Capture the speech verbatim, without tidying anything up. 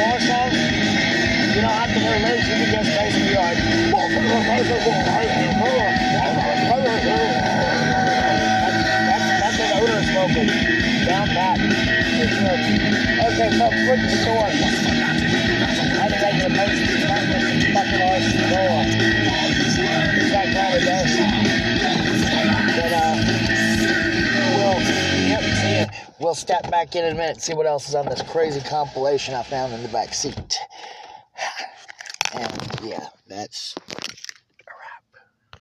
war song, you don't have to know lyrics, you can just basically like, that's, that's an odor smoking. Down pat. Okay, folks, look at the sword. I think I can post these fucking arse roll. That kind of does. But, uh, we'll, yep, see ya. We'll step back in in a minute and see what else is on this crazy compilation I found in the back seat. And, yeah, that's...